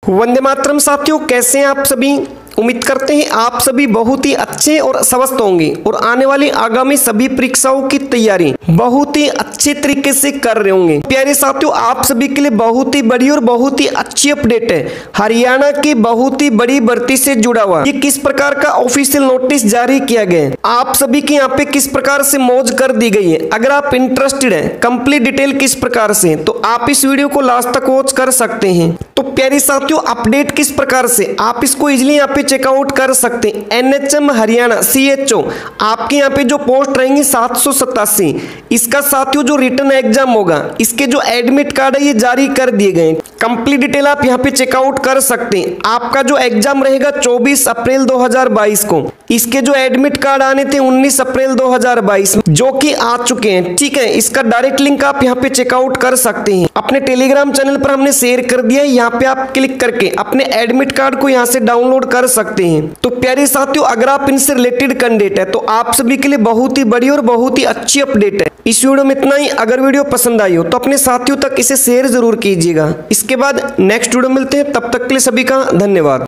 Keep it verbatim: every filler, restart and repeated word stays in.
वंदे मातरम साथियों, कैसे हैं आप सभी। उम्मीद करते हैं आप सभी बहुत ही अच्छे और स्वस्थ होंगे और आने वाली आगामी सभी परीक्षाओं की तैयारी बहुत ही अच्छे तरीके से कर रहे होंगे। प्यारे साथियों, आप सभी के लिए बहुत ही बड़ी और बहुत ही अच्छी अपडेट है। हरियाणा की बहुत ही बड़ी भर्ती से जुड़ा हुआ ये किस प्रकार का ऑफिशियल नोटिस जारी किया गया है, आप सभी की यहाँ पे किस प्रकार से मौज कर दी गई है। अगर आप इंटरेस्टेड है कंप्लीट डिटेल किस प्रकार से, तो आप इस वीडियो को लास्ट तक वॉच कर सकते हैं। तो प्यारे साथियों, अपडेट किस प्रकार से आप इसको इजिली यहाँ पे चेकआउट कर सकते हैं। एनएचएम हरियाणा सीएचओ आपके यहाँ पे जो पोस्ट रहेंगी सात सौ सतासी, इसका साथियों जो रिटर्न एग्जाम होगा, इसके जो एडमिट कार्ड है ये जारी कर दिए गए। कंप्लीट डिटेल आप यहाँ पे चेकआउट कर सकते हैं। आपका जो एग्जाम रहेगा चौबीस अप्रैल दो हज़ार बाईस को, इसके जो एडमिट कार्ड आने थे उन्नीस अप्रैल दो हज़ार बाईस में, जो कि आ चुके हैं। ठीक है, इसका डायरेक्ट लिंक आप यहाँ पे चेकआउट कर सकते हैं। अपने टेलीग्राम चैनल पर हमने शेयर कर दिया है, यहाँ पे आप क्लिक करके अपने एडमिट कार्ड को यहाँ से डाउनलोड कर सकते हैं। तो प्यारे साथियों, अगर आप इनसे रिलेटेड कैंडिडेट है तो आप सभी के लिए बहुत ही बड़ी और बहुत ही अच्छी अपडेट है। इस वीडियो में इतना ही। अगर वीडियो पसंद आई हो तो अपने साथियों तक इसे शेयर जरूर कीजिएगा। इसके बाद नेक्स्ट वीडियो मिलते हैं, तब तक के लिए सभी का धन्यवाद।